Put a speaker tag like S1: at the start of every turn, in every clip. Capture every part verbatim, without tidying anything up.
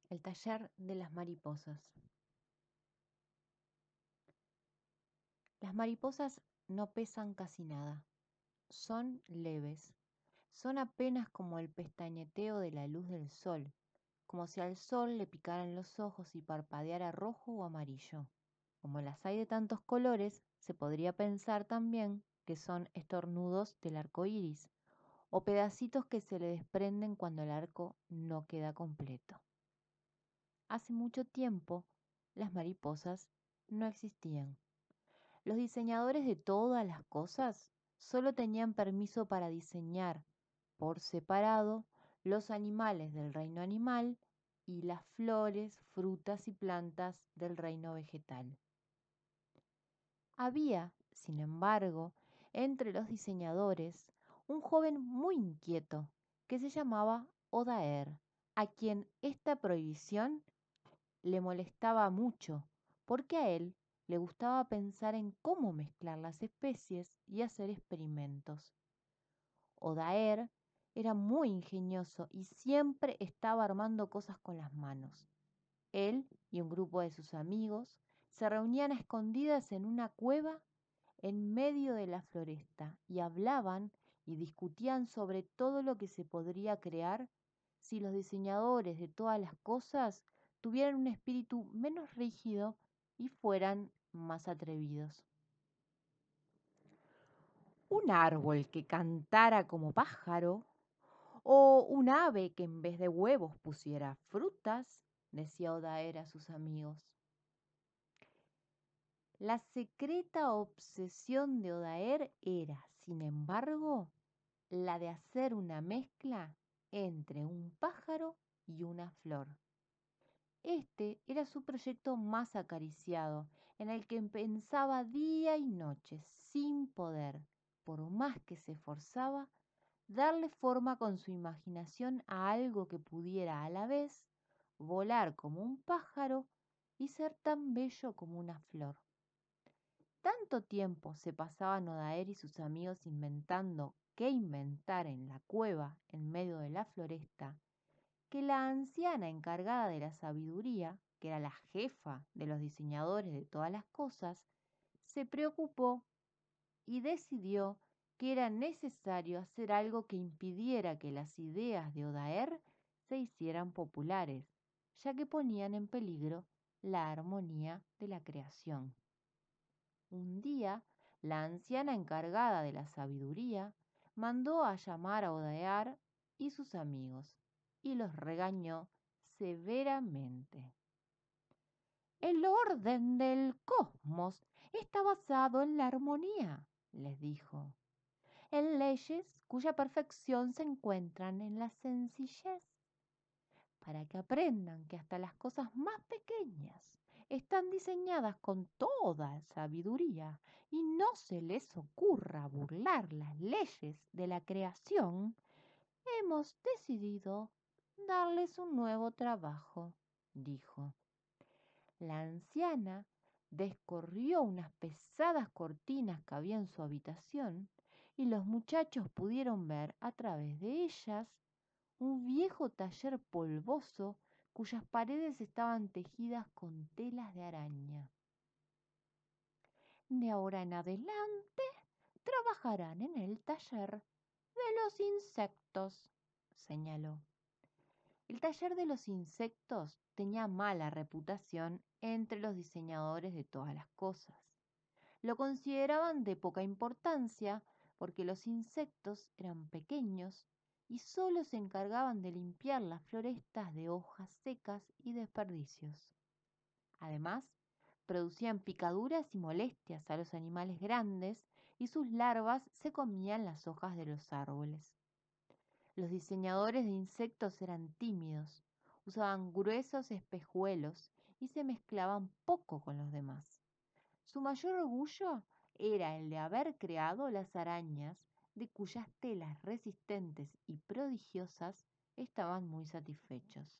S1: El taller de las mariposas. Las mariposas no pesan casi nada, son leves, son apenas como el pestañeteo de la luz del sol, como si al sol le picaran los ojos y parpadeara rojo o amarillo. Como las hay de tantos colores, se podría pensar también que son estornudos del arco iris o pedacitos que se le desprenden cuando el arco no queda completo. Hace mucho tiempo, las mariposas no existían. Los diseñadores de todas las cosas solo tenían permiso para diseñar por separado los animales del reino animal y las flores, frutas y plantas del reino vegetal. Había, sin embargo, entre los diseñadores un joven muy inquieto que se llamaba Odaer, a quien esta prohibición le molestaba mucho, porque a él le gustaba pensar en cómo mezclar las especies y hacer experimentos. Odaer era muy ingenioso y siempre estaba armando cosas con las manos. Él y un grupo de sus amigos se reunían a escondidas en una cueva en medio de la floresta y hablaban y discutían sobre todo lo que se podría crear si los diseñadores de todas las cosas tuvieran un espíritu menos rígido y fueran más atrevidos. Un árbol que cantara como pájaro, o un ave que en vez de huevos pusiera frutas, decía Odaer a sus amigos. La secreta obsesión de Odaer era, sin embargo, la de hacer una mezcla entre un pájaro y una flor. Este era su proyecto más acariciado, en el que pensaba día y noche, sin poder, por más que se esforzaba, darle forma con su imaginación a algo que pudiera a la vez volar como un pájaro y ser tan bello como una flor. Tanto tiempo se pasaban Odaer y sus amigos inventando qué inventar en la cueva en medio de la floresta, que la anciana encargada de la sabiduría, que era la jefa de los diseñadores de todas las cosas, se preocupó y decidió que era necesario hacer algo que impidiera que las ideas de Odaer se hicieran populares, ya que ponían en peligro la armonía de la creación. Un día, la anciana encargada de la sabiduría mandó a llamar a Odaer y sus amigos y los regañó severamente. El orden del cosmos está basado en la armonía, les dijo, en leyes cuya perfección se encuentran en la sencillez, para que aprendan que hasta las cosas más pequeñas están diseñadas con toda sabiduría y no se les ocurra burlar las leyes de la creación, hemos decidido darles un nuevo trabajo, dijo. La anciana descorrió unas pesadas cortinas que había en su habitación y los muchachos pudieron ver a través de ellas un viejo taller polvoso cuyas paredes estaban tejidas con telas de araña. De ahora en adelante trabajarán en el taller de los insectos, señaló. El taller de los insectos tenía mala reputación entre los diseñadores de todas las cosas. Lo consideraban de poca importancia porque los insectos eran pequeños y solo se encargaban de limpiar las florestas de hojas secas y desperdicios. Además, producían picaduras y molestias a los animales grandes y sus larvas se comían las hojas de los árboles. Los diseñadores de insectos eran tímidos, usaban gruesos espejuelos y se mezclaban poco con los demás. Su mayor orgullo era el de haber creado las arañas, de cuyas telas resistentes y prodigiosas estaban muy satisfechos.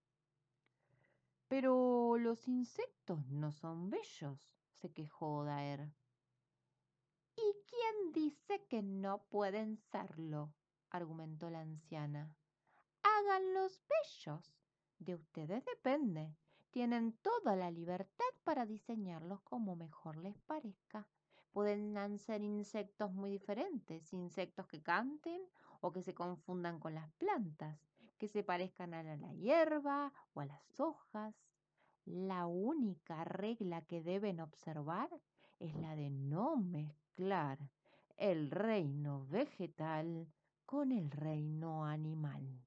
S1: Pero los insectos no son bellos, se quejó Odaer. ¿Y quién dice que no pueden serlo?, argumentó la anciana. Háganlos bellos. De ustedes depende. Tienen toda la libertad para diseñarlos como mejor les parezca. Pueden ser insectos muy diferentes, insectos que canten o que se confundan con las plantas, que se parezcan a la la hierba o a las hojas. La única regla que deben observar es la de no mezclar el reino vegetal con el reino animal.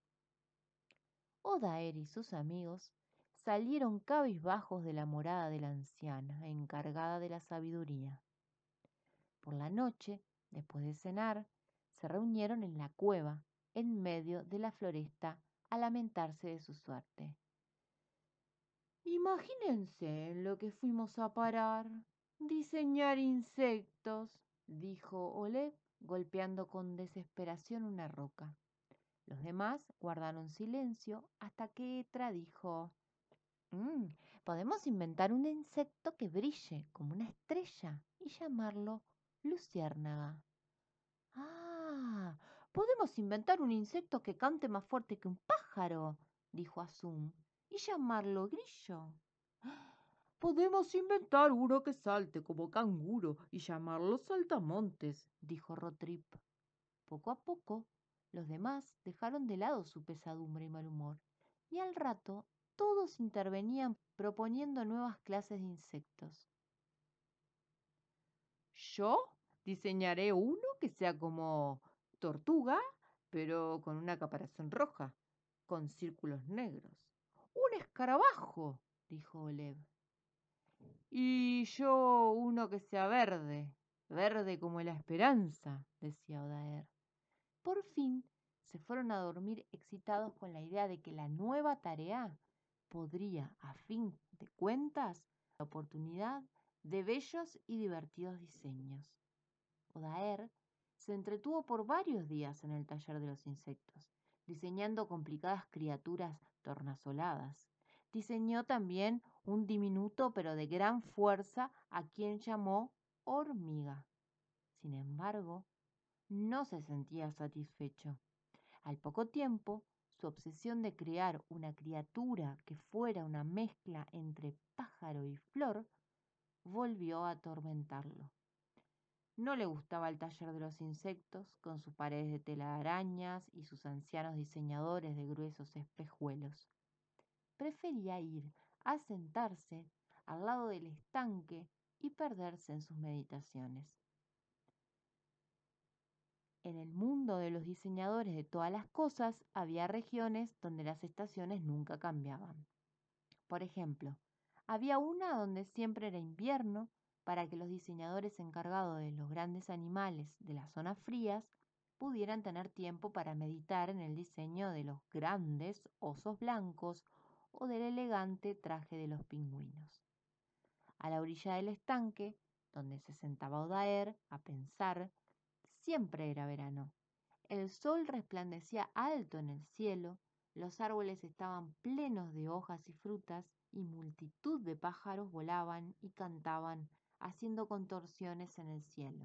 S1: Odaer y sus amigos salieron cabizbajos de la morada de la anciana, encargada de la sabiduría. Por la noche, después de cenar, se reunieron en la cueva, en medio de la floresta, a lamentarse de su suerte. Imagínense en lo que fuimos a parar. Diseñar insectos, dijo Oleg, golpeando con desesperación una roca. Los demás guardaron silencio hasta que Etra dijo: "Mm, podemos inventar un insecto que brille como una estrella y llamarlo luciérnaga". Ah, podemos inventar un insecto que cante más fuerte que un pájaro, dijo Azum, y llamarlo grillo. Podemos inventar uno que salte como canguro y llamarlo saltamontes, dijo Rotrip. Poco a poco, los demás dejaron de lado su pesadumbre y mal humor, y al rato todos intervenían proponiendo nuevas clases de insectos. Yo diseñaré uno que sea como tortuga, pero con una caparazón roja, con círculos negros. Un escarabajo, dijo Olev. Y yo uno que sea verde, verde como la esperanza, decía Odaer. Por fin se fueron a dormir excitados con la idea de que la nueva tarea podría, a fin de cuentas, dar la oportunidad de bellos y divertidos diseños. Odaer se entretuvo por varios días en el taller de los insectos, diseñando complicadas criaturas tornasoladas. Diseñó también un diminuto pero de gran fuerza a quien llamó hormiga. Sin embargo, no se sentía satisfecho. Al poco tiempo, su obsesión de crear una criatura que fuera una mezcla entre pájaro y flor volvió a atormentarlo. No le gustaba el taller de los insectos, con sus paredes de telarañas y sus ancianos diseñadores de gruesos espejuelos. Prefería ir a sentarse al lado del estanque y perderse en sus meditaciones. En el mundo de los diseñadores de todas las cosas había regiones donde las estaciones nunca cambiaban. Por ejemplo, había una donde siempre era invierno para que los diseñadores encargados de los grandes animales de las zonas frías pudieran tener tiempo para meditar en el diseño de los grandes osos blancos o del elegante traje de los pingüinos. A la orilla del estanque, donde se sentaba Odaer a pensar, siempre era verano. El sol resplandecía alto en el cielo, los árboles estaban plenos de hojas y frutas, y multitud de pájaros volaban y cantaban, haciendo contorsiones en el cielo.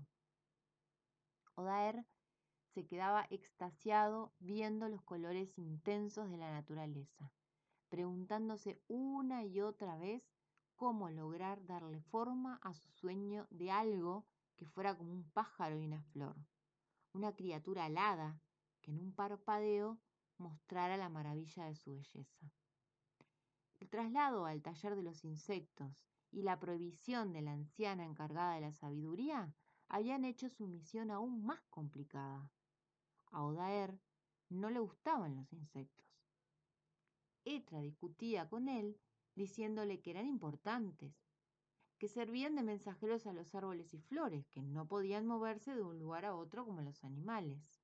S1: Odaer se quedaba extasiado viendo los colores intensos de la naturaleza, preguntándose una y otra vez cómo lograr darle forma a su sueño de algo que fuera como un pájaro y una flor, una criatura alada que en un parpadeo mostrara la maravilla de su belleza. El traslado al taller de los insectos y la prohibición de la anciana encargada de la sabiduría habían hecho su misión aún más complicada. A Odaer no le gustaban los insectos. Etra discutía con él diciéndole que eran importantes, que servían de mensajeros a los árboles y flores, que no podían moverse de un lugar a otro como los animales.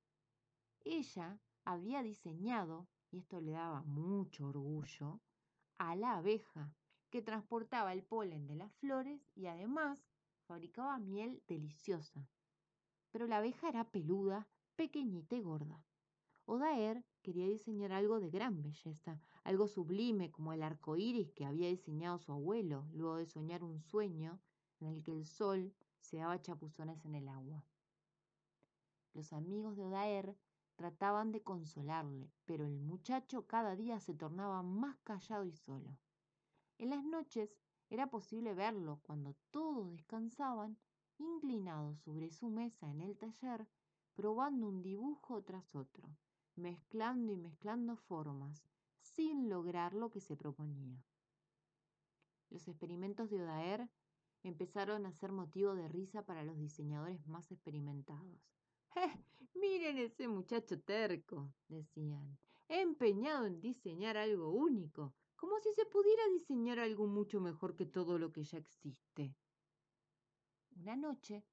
S1: Ella había diseñado, y esto le daba mucho orgullo, a la abeja, que transportaba el polen de las flores y además fabricaba miel deliciosa. Pero la abeja era peluda, pequeñita y gorda. Odaer quería diseñar algo de gran belleza, algo sublime como el arco iris que había diseñado su abuelo, luego de soñar un sueño en el que el sol se daba chapuzones en el agua. Los amigos de Odaer Trataban de consolarle, pero el muchacho cada día se tornaba más callado y solo. En las noches era posible verlo cuando todos descansaban, inclinado sobre su mesa en el taller, probando un dibujo tras otro, mezclando y mezclando formas, sin lograr lo que se proponía. Los experimentos de Odaer empezaron a ser motivo de risa para los diseñadores más experimentados. ¡Eh! Miren ese muchacho terco, decían, empeñado en diseñar algo único, como si se pudiera diseñar algo mucho mejor que todo lo que ya existe. Una noche,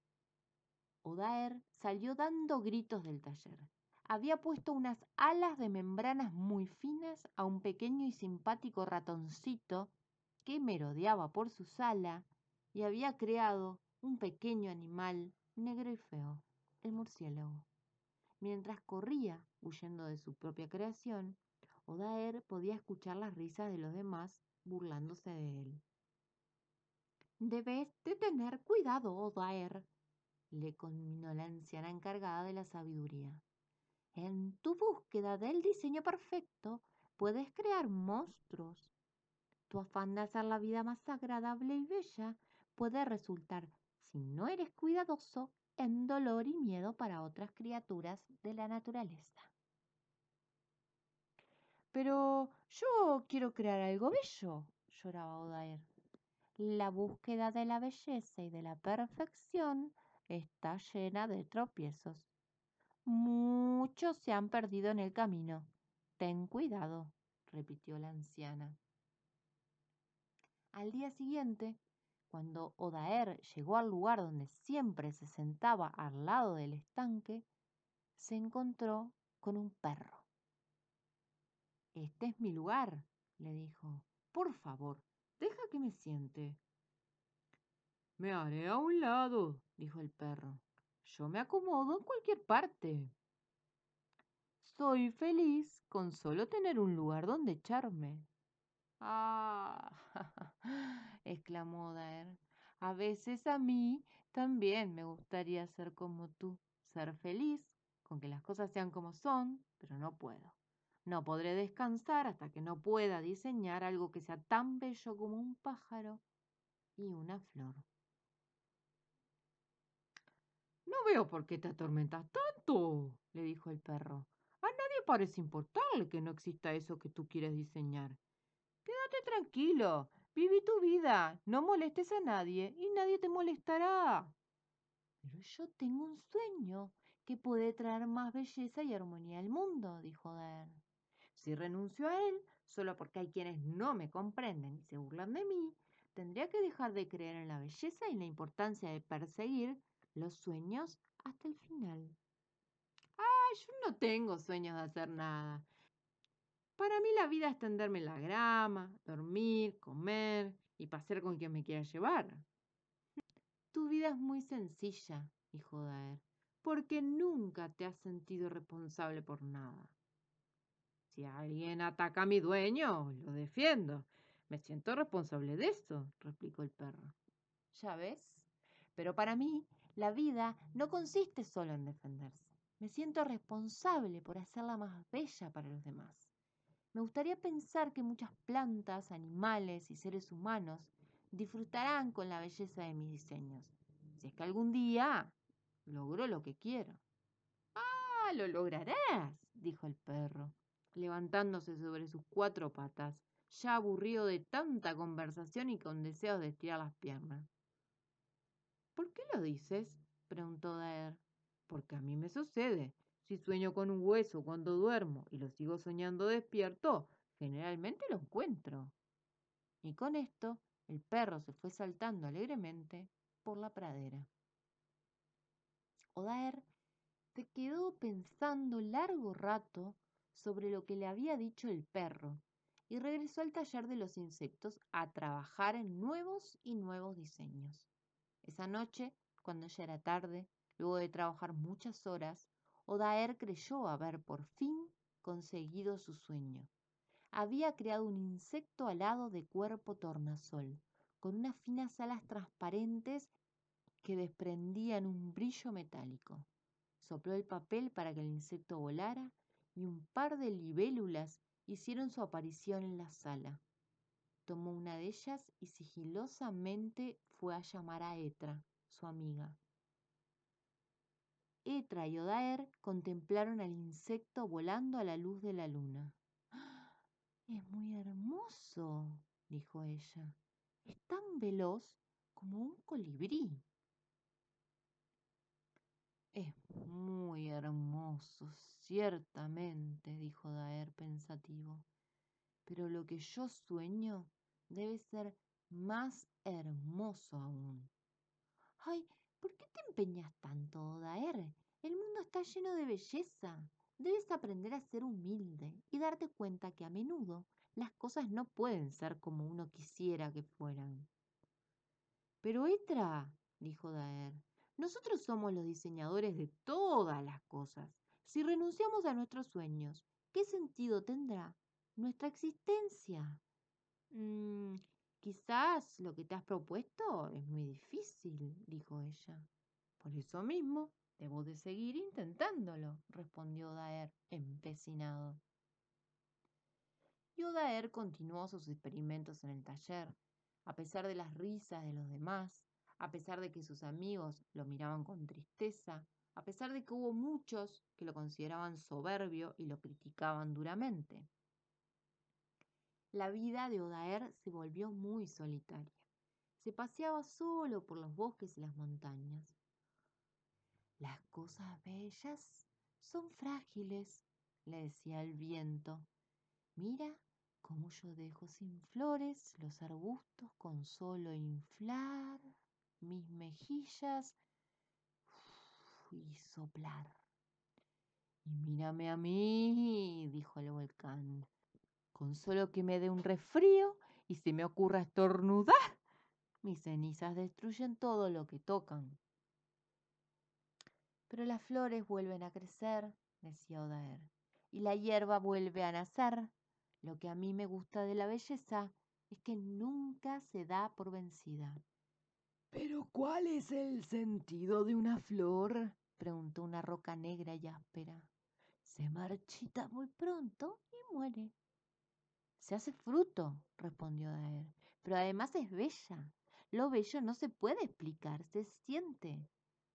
S1: Odaer salió dando gritos del taller. Había puesto unas alas de membranas muy finas a un pequeño y simpático ratoncito que merodeaba por su sala y había creado un pequeño animal negro y feo, el murciélago. Mientras corría, huyendo de su propia creación, Odaer podía escuchar las risas de los demás burlándose de él. Debes de tener cuidado, Odaer, le conminó la anciana encargada de la sabiduría. En tu búsqueda del diseño perfecto, puedes crear monstruos. Tu afán de hacer la vida más agradable y bella puede resultar, si no eres cuidadoso, en dolor y miedo para otras criaturas de la naturaleza. Pero yo quiero crear algo bello, lloraba Odaer. La búsqueda de la belleza y de la perfección está llena de tropiezos. Muchos se han perdido en el camino. Ten cuidado, repitió la anciana. Al día siguiente, cuando Odaer llegó al lugar donde siempre se sentaba al lado del estanque, se encontró con un perro. Este es mi lugar, le dijo. Por favor, deja que me siente. Me haré a un lado, dijo el perro. Yo me acomodo en cualquier parte. Soy feliz con solo tener un lugar donde echarme. Ah, exclamó Daer. A veces a mí también me gustaría ser como tú, ser feliz, con que las cosas sean como son, pero no puedo. No podré descansar hasta que no pueda diseñar algo que sea tan bello como un pájaro y una flor. No veo por qué te atormentas tanto, le dijo el perro. A nadie parece importarle que no exista eso que tú quieres diseñar. Quédate tranquilo, viví tu vida, no molestes a nadie y nadie te molestará. Pero yo tengo un sueño que puede traer más belleza y armonía al mundo, dijo Daer. Si renuncio a él, solo porque hay quienes no me comprenden y se burlan de mí, tendría que dejar de creer en la belleza y la importancia de perseguir los sueños hasta el final. Ah, yo no tengo sueños de hacer nada. Para mí la vida es tenderme en la grama, dormir, comer y pasear con quien me quiera llevar. Tu vida es muy sencilla, dijo Daer, porque nunca te has sentido responsable por nada. Si alguien ataca a mi dueño, lo defiendo. Me siento responsable de eso, replicó el perro. ¿Ya ves? Pero para mí, la vida no consiste solo en defenderse. Me siento responsable por hacerla más bella para los demás. Me gustaría pensar que muchas plantas, animales y seres humanos disfrutarán con la belleza de mis diseños, si es que algún día logro lo que quiero. Ah, lo lograrás, dijo el perro, levantándose sobre sus cuatro patas, ya aburrido de tanta conversación y con deseos de estirar las piernas. ¿Por qué lo dices? Preguntó Daer. Porque a mí me sucede. Si sueño con un hueso cuando duermo y lo sigo soñando despierto, generalmente lo encuentro. Y con esto, el perro se fue saltando alegremente por la pradera. Odaer se quedó pensando largo rato sobre lo que le había dicho el perro y regresó al taller de los insectos a trabajar en nuevos y nuevos diseños. Esa noche, cuando ya era tarde, luego de trabajar muchas horas, Odaer creyó haber por fin conseguido su sueño. Había creado un insecto alado de cuerpo tornasol, con unas finas alas transparentes que desprendían un brillo metálico. sopló el papel para que el insecto volara y un par de libélulas hicieron su aparición en la sala. Tomó una de ellas y sigilosamente fue a llamar a Etra, su amiga. Etra y Odaer contemplaron al insecto volando a la luz de la luna. ¡Ah! Es muy hermoso, dijo ella. Es tan veloz como un colibrí. Es muy hermoso, ciertamente, dijo Daer pensativo. Pero lo que yo sueño debe ser más hermoso aún. Ay, ¿por qué te empeñas tanto, Daer? El mundo está lleno de belleza. Debes aprender a ser humilde y darte cuenta que a menudo las cosas no pueden ser como uno quisiera que fueran. Pero Etra, dijo Daer, nosotros somos los diseñadores de todas las cosas. Si renunciamos a nuestros sueños, ¿qué sentido tendrá nuestra existencia? Mm, quizás lo que te has propuesto es muy difícil, dijo ella. Por eso mismo, debo de seguir intentándolo, respondió Daer, empecinado. Y Odaer continuó sus experimentos en el taller, a pesar de las risas de los demás, a pesar de que sus amigos lo miraban con tristeza, a pesar de que hubo muchos que lo consideraban soberbio y lo criticaban duramente. La vida de Odaer se volvió muy solitaria. Se paseaba solo por los bosques y las montañas. Las cosas bellas son frágiles, le decía el viento. Mira cómo yo dejo sin flores los arbustos con solo inflar mis mejillas y soplar. Y mírame a mí, dijo el volcán, con solo que me dé un resfrío y se me ocurra estornudar, mis cenizas destruyen todo lo que tocan. Pero las flores vuelven a crecer, decía Odaer, y la hierba vuelve a nacer. Lo que a mí me gusta de la belleza es que nunca se da por vencida. ¿Pero cuál es el sentido de una flor? Preguntó una roca negra y áspera. Se marchita muy pronto y muere. Se hace fruto, respondió Daer, pero además es bella. Lo bello no se puede explicar, se siente.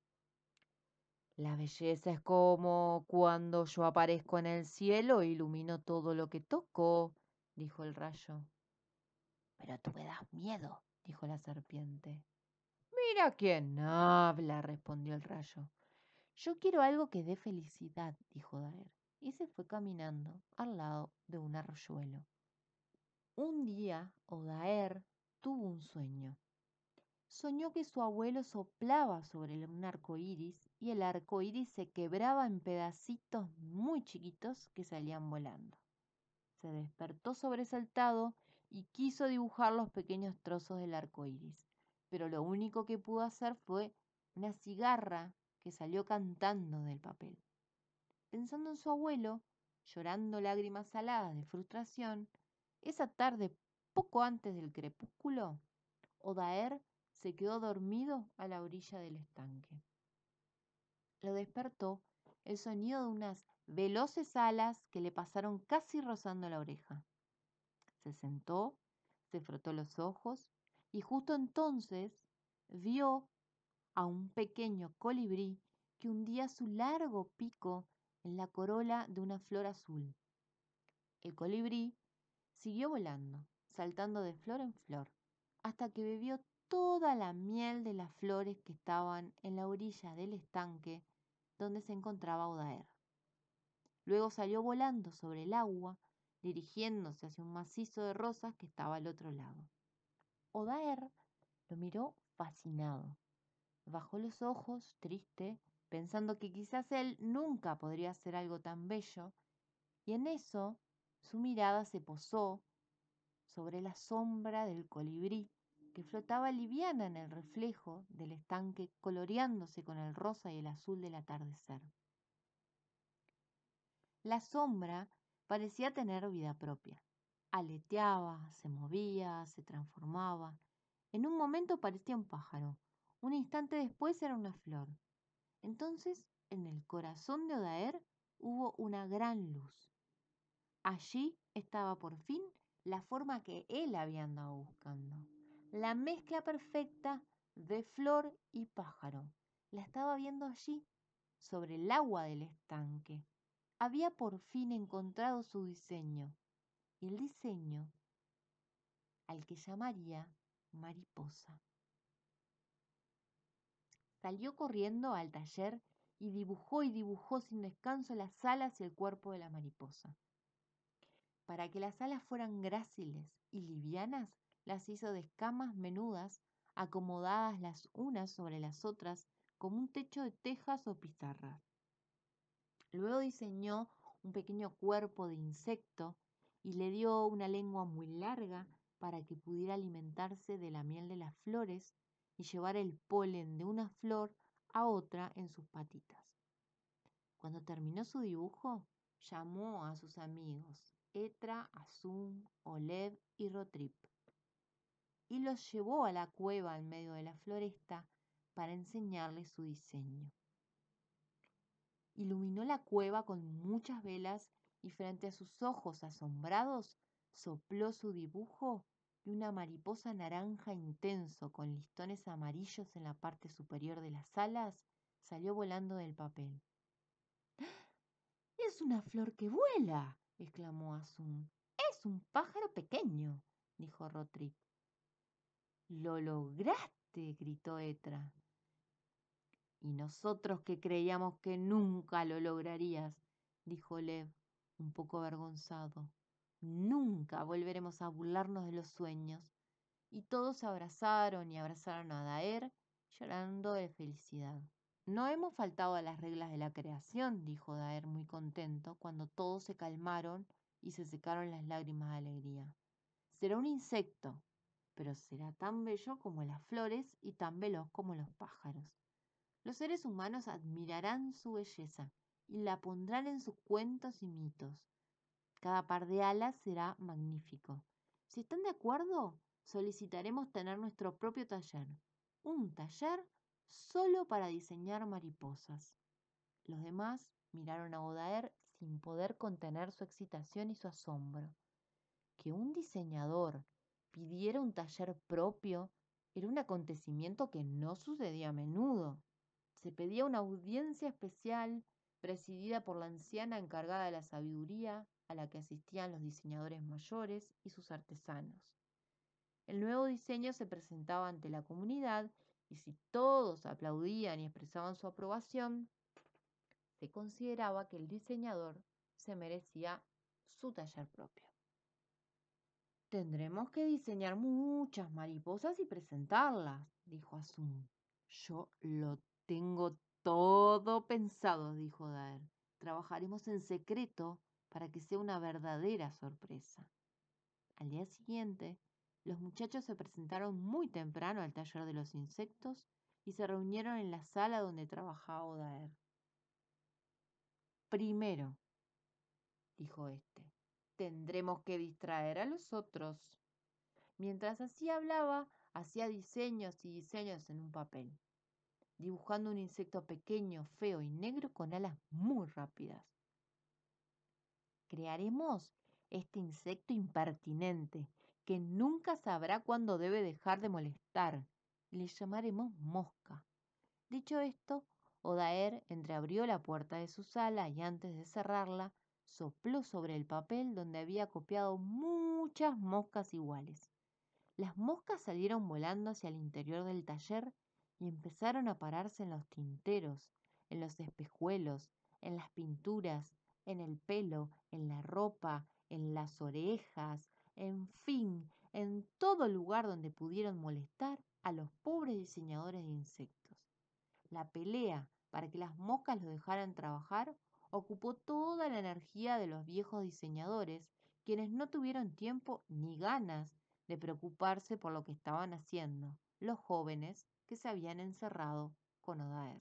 S1: La belleza es como cuando yo aparezco en el cielo e ilumino todo lo que toco, dijo el rayo. Pero tú me das miedo, dijo la serpiente. Mira quién habla, respondió el rayo. Yo quiero algo que dé felicidad, dijo Daer, y se fue caminando al lado de un arroyuelo. Un día, Odaer tuvo un sueño. Soñó que su abuelo soplaba sobre un arco iris y el arco iris se quebraba en pedacitos muy chiquitos que salían volando. Se despertó sobresaltado y quiso dibujar los pequeños trozos del arco iris, pero lo único que pudo hacer fue una cigarra que salió cantando del papel. Pensando en su abuelo, llorando lágrimas saladas de frustración, esa tarde, poco antes del crepúsculo, Odaer se quedó dormido a la orilla del estanque. Lo despertó el sonido de unas veloces alas que le pasaron casi rozando la oreja. Se sentó, se frotó los ojos y justo entonces vio a un pequeño colibrí que hundía su largo pico en la corola de una flor azul. El colibrí siguió volando, saltando de flor en flor, hasta que bebió toda la miel de las flores que estaban en la orilla del estanque donde se encontraba Odaer. Luego salió volando sobre el agua, dirigiéndose hacia un macizo de rosas que estaba al otro lado. Odaer lo miró fascinado. Bajó los ojos, triste, pensando que quizás él nunca podría hacer algo tan bello, y en eso su mirada se posó sobre la sombra del colibrí que flotaba liviana en el reflejo del estanque, coloreándose con el rosa y el azul del atardecer. La sombra parecía tener vida propia. Aleteaba, se movía, se transformaba. En un momento parecía un pájaro, un instante después era una flor. Entonces en el corazón de Odaer hubo una gran luz. Allí estaba por fin la forma que él había andado buscando. La mezcla perfecta de flor y pájaro. La estaba viendo allí, sobre el agua del estanque. Había por fin encontrado su diseño. El diseño al que llamaría mariposa. Salió corriendo al taller y dibujó y dibujó sin descanso las alas y el cuerpo de la mariposa. Para que las alas fueran gráciles y livianas, las hizo de escamas menudas, acomodadas las unas sobre las otras, como un techo de tejas o pizarras. Luego diseñó un pequeño cuerpo de insecto y le dio una lengua muy larga para que pudiera alimentarse de la miel de las flores y llevar el polen de una flor a otra en sus patitas. Cuando terminó su dibujo, llamó a sus amigos Etra, Azum, Olev y Rotrip y los llevó a la cueva en medio de la floresta para enseñarles su diseño. Iluminó la cueva con muchas velas y frente a sus ojos asombrados sopló su dibujo y una mariposa naranja intenso con listones amarillos en la parte superior de las alas salió volando del papel. «¡Es una flor que vuela!», exclamó Azum. «Es un pájaro pequeño», dijo Rotrip. «¡Lo lograste!», gritó Etra. «Y nosotros que creíamos que nunca lo lograrías», dijo Lev, un poco avergonzado. «Nunca volveremos a burlarnos de los sueños». Y todos se abrazaron y abrazaron a Daer, llorando de felicidad. «No hemos faltado a las reglas de la creación», dijo Daer muy contento, cuando todos se calmaron y se secaron las lágrimas de alegría. «Será un insecto, pero será tan bello como las flores y tan veloz como los pájaros. Los seres humanos admirarán su belleza y la pondrán en sus cuentos y mitos. Cada par de alas será magnífico. Si están de acuerdo, solicitaremos tener nuestro propio taller. Un taller solo para diseñar mariposas». Los demás miraron a Odaer sin poder contener su excitación y su asombro. Que un diseñador pidiera un taller propio era un acontecimiento que no sucedía a menudo. Se pedía una audiencia especial presidida por la anciana encargada de la sabiduría, a la que asistían los diseñadores mayores y sus artesanos. El nuevo diseño se presentaba ante la comunidad y si todos aplaudían y expresaban su aprobación, se consideraba que el diseñador se merecía su taller propio. «Tendremos que diseñar muchas mariposas y presentarlas», dijo Azum. «Yo lo tengo todo pensado», dijo Daer. «Trabajaremos en secreto para que sea una verdadera sorpresa». Al día siguiente, los muchachos se presentaron muy temprano al taller de los insectos y se reunieron en la sala donde trabajaba Odaer. «Primero», dijo este, «tendremos que distraer a los otros». Mientras así hablaba, hacía diseños y diseños en un papel, dibujando un insecto pequeño, feo y negro con alas muy rápidas. «Crearemos este insecto impertinente, que nunca sabrá cuándo debe dejar de molestar, y le llamaremos Mosca». Dicho esto, Odaer entreabrió la puerta de su sala y antes de cerrarla, sopló sobre el papel donde había copiado muchas moscas iguales. Las moscas salieron volando hacia el interior del taller y empezaron a pararse en los tinteros, en los espejuelos, en las pinturas, en el pelo, en la ropa, en las orejas, en fin, en todo lugar donde pudieron molestar a los pobres diseñadores de insectos. La pelea para que las moscas los dejaran trabajar ocupó toda la energía de los viejos diseñadores, quienes no tuvieron tiempo ni ganas de preocuparse por lo que estaban haciendo los jóvenes que se habían encerrado con Odaer.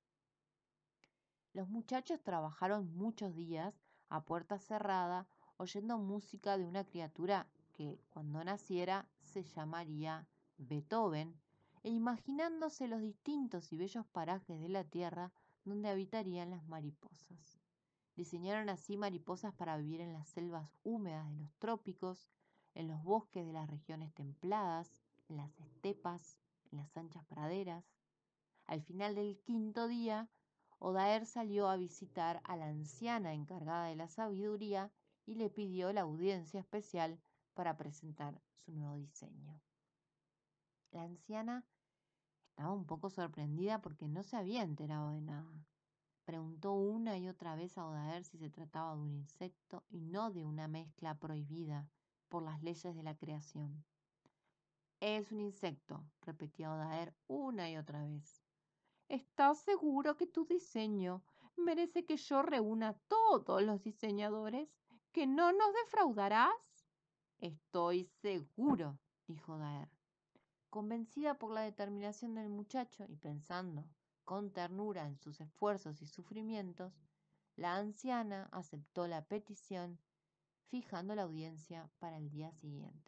S1: Los muchachos trabajaron muchos días a puerta cerrada, oyendo música de una criatura que, cuando naciera, se llamaría Beethoven, e imaginándose los distintos y bellos parajes de la tierra donde habitarían las mariposas. Diseñaron así mariposas para vivir en las selvas húmedas de los trópicos, en los bosques de las regiones templadas, en las estepas, en las anchas praderas. Al final del quinto día, Odaer salió a visitar a la anciana encargada de la sabiduría y le pidió la audiencia especial para presentar su nuevo diseño. La anciana estaba un poco sorprendida porque no se había enterado de nada. Preguntó una y otra vez a Odaer si se trataba de un insecto y no de una mezcla prohibida por las leyes de la creación. Es un insecto, repetía Odaer una y otra vez. ¿Estás seguro que tu diseño merece que yo reúna a todos los diseñadores? ¿Que no nos defraudarás? Estoy seguro, dijo Odaer. Convencida por la determinación del muchacho y pensando con ternura en sus esfuerzos y sufrimientos, la anciana aceptó la petición, fijando la audiencia para el día siguiente.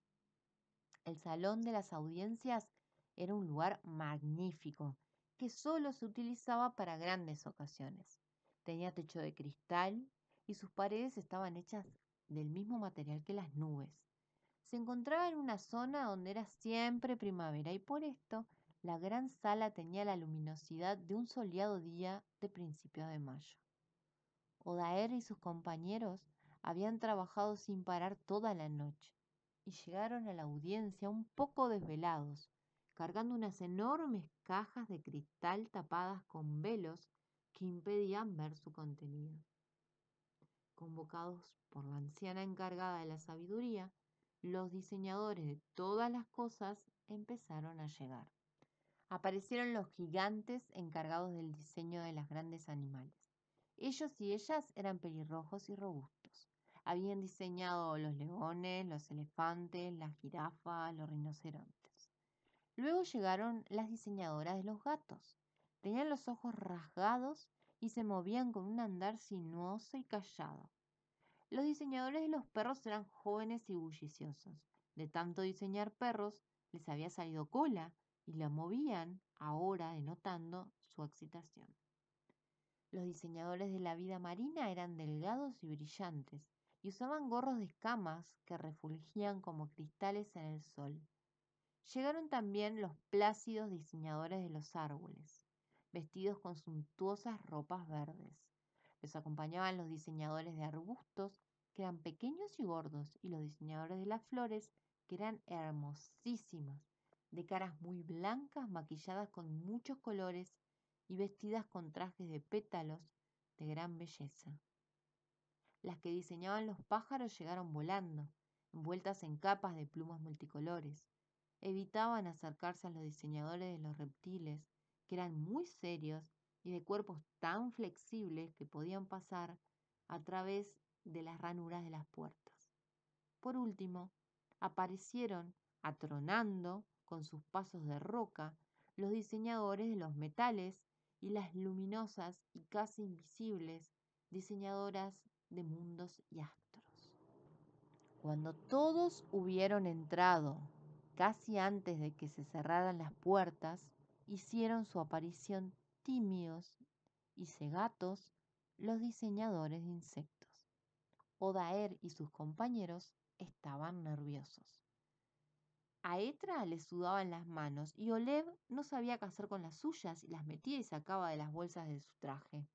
S1: El salón de las audiencias era un lugar magnífico que solo se utilizaba para grandes ocasiones. Tenía techo de cristal y sus paredes estaban hechas del mismo material que las nubes. Se encontraba en una zona donde era siempre primavera y por esto la gran sala tenía la luminosidad de un soleado día de principios de mayo. Odaer y sus compañeros habían trabajado sin parar toda la noche y llegaron a la audiencia un poco desvelados, cargando unas enormes cajas de cristal tapadas con velos que impedían ver su contenido. Convocados por la anciana encargada de la sabiduría, los diseñadores de todas las cosas empezaron a llegar. Aparecieron los gigantes encargados del diseño de los grandes animales. Ellos y ellas eran pelirrojos y robustos. Habían diseñado los leones, los elefantes, las jirafas, los rinocerontes. Luego llegaron las diseñadoras de los gatos. Tenían los ojos rasgados y se movían con un andar sinuoso y callado. Los diseñadores de los perros eran jóvenes y bulliciosos. De tanto diseñar perros, les había salido cola y la movían, ahora denotando su excitación. Los diseñadores de la vida marina eran delgados y brillantes y usaban gorros de escamas que refulgían como cristales en el sol. Llegaron también los plácidos diseñadores de los árboles, vestidos con suntuosas ropas verdes. Los acompañaban los diseñadores de arbustos, que eran pequeños y gordos, y los diseñadores de las flores, que eran hermosísimas, de caras muy blancas, maquilladas con muchos colores y vestidas con trajes de pétalos de gran belleza. Las que diseñaban los pájaros llegaron volando, envueltas en capas de plumas multicolores. Evitaban acercarse a los diseñadores de los reptiles, que eran muy serios y de cuerpos tan flexibles que podían pasar a través de las ranuras de las puertas. Por último, aparecieron, atronando con sus pasos de roca, los diseñadores de los metales y las luminosas y casi invisibles diseñadoras de mundos y astros. Cuando todos hubieron entrado, casi antes de que se cerraran las puertas, hicieron su aparición tímidos y cegatos los diseñadores de insectos. Odaer y sus compañeros estaban nerviosos. A Etra le sudaban las manos y Olev no sabía qué hacer con las suyas y las metía y sacaba de las bolsas de su traje.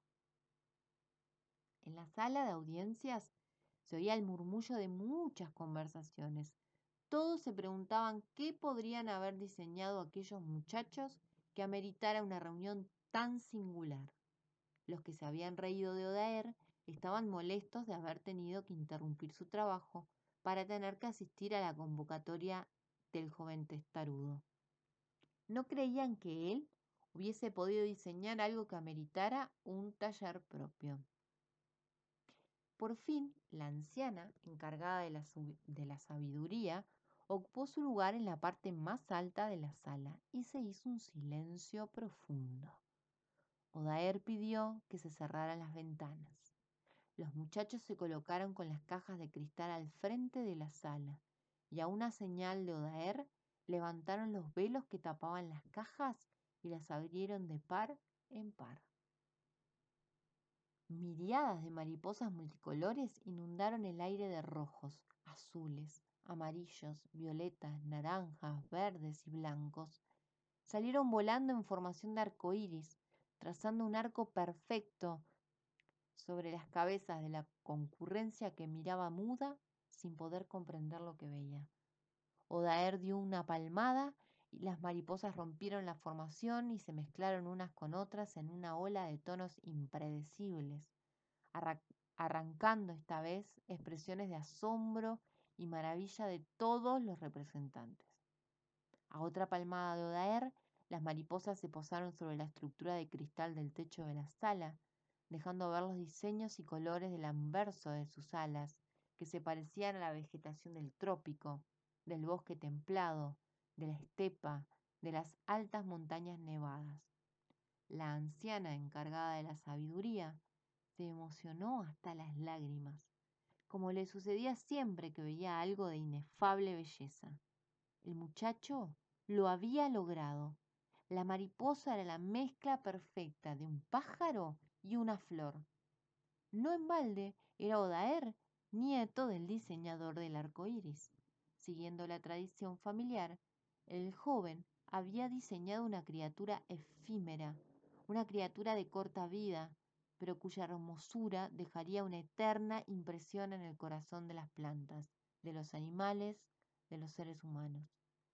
S1: En la sala de audiencias se oía el murmullo de muchas conversaciones. Todos se preguntaban qué podrían haber diseñado aquellos muchachos que ameritara una reunión tan singular. Los que se habían reído de Odaer estaban molestos de haber tenido que interrumpir su trabajo para tener que asistir a la convocatoria del joven testarudo. No creían que él hubiese podido diseñar algo que ameritara un taller propio. Por fin, la anciana, encargada de la, de la sabiduría, ocupó su lugar en la parte más alta de la sala y se hizo un silencio profundo. Odaer pidió que se cerraran las ventanas. Los muchachos se colocaron con las cajas de cristal al frente de la sala y a una señal de Odaer levantaron los velos que tapaban las cajas y las abrieron de par en par. Miriadas de mariposas multicolores inundaron el aire de rojos, azules, amarillos, violetas, naranjas, verdes y blancos. Salieron volando en formación de arco iris, trazando un arco perfecto sobre las cabezas de la concurrencia que miraba muda sin poder comprender lo que veía. Odaer dio una palmada y las mariposas rompieron la formación y se mezclaron unas con otras en una ola de tonos impredecibles, arra- arrancando esta vez expresiones de asombro y maravilla de todos los representantes. A otra palmada de Odaer, las mariposas se posaron sobre la estructura de cristal del techo de la sala, dejando ver los diseños y colores del anverso de sus alas, que se parecían a la vegetación del trópico, del bosque templado, de la estepa, de las altas montañas nevadas. La anciana encargada de la sabiduría se emocionó hasta las lágrimas, como le sucedía siempre que veía algo de inefable belleza. El muchacho lo había logrado. La mariposa era la mezcla perfecta de un pájaro y una flor. No en balde era Odaer, nieto del diseñador del arco iris. Siguiendo la tradición familiar, el joven había diseñado una criatura efímera, una criatura de corta vida, pero cuya hermosura dejaría una eterna impresión en el corazón de las plantas, de los animales, de los seres humanos.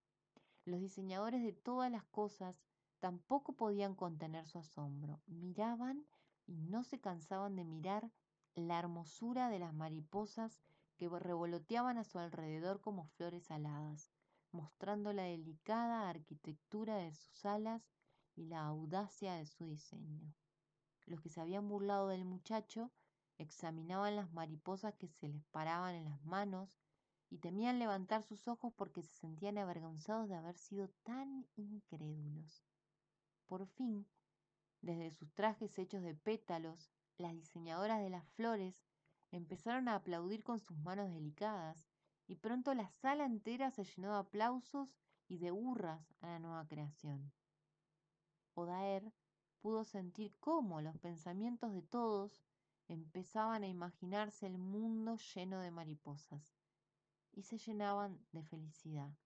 S1: Los diseñadores de todas las cosas tampoco podían contener su asombro. Miraban y no se cansaban de mirar la hermosura de las mariposas que revoloteaban a su alrededor como flores aladas, mostrando la delicada arquitectura de sus alas y la audacia de su diseño. Los que se habían burlado del muchacho examinaban las mariposas que se les paraban en las manos y temían levantar sus ojos porque se sentían avergonzados de haber sido tan incrédulos. Por fin, desde sus trajes hechos de pétalos, las diseñadoras de las flores empezaron a aplaudir con sus manos delicadas, y pronto la sala entera se llenó de aplausos y de hurras a la nueva creación. Odaer pudo sentir cómo los pensamientos de todos empezaban a imaginarse el mundo lleno de mariposas y se llenaban de felicidad.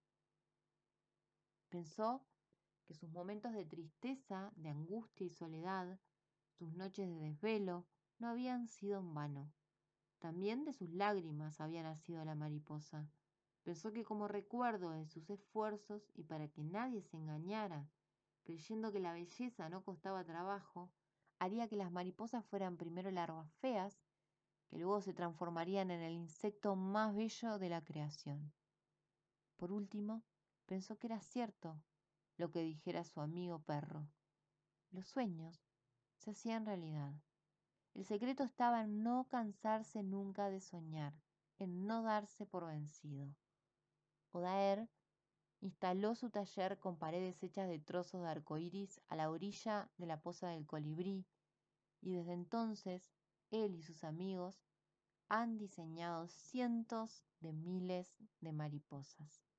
S1: Pensó que sus momentos de tristeza, de angustia y soledad, sus noches de desvelo, no habían sido en vano. También de sus lágrimas había nacido la mariposa. Pensó que como recuerdo de sus esfuerzos y para que nadie se engañara, creyendo que la belleza no costaba trabajo, haría que las mariposas fueran primero larvas feas, que luego se transformarían en el insecto más bello de la creación. Por último, pensó que era cierto lo que dijera su amigo perro. Los sueños se hacían realidad. El secreto estaba en no cansarse nunca de soñar, en no darse por vencido. Odaer instaló su taller con paredes hechas de trozos de arcoíris a la orilla de la poza del colibrí, y desde entonces él y sus amigos han diseñado cientos de miles de mariposas.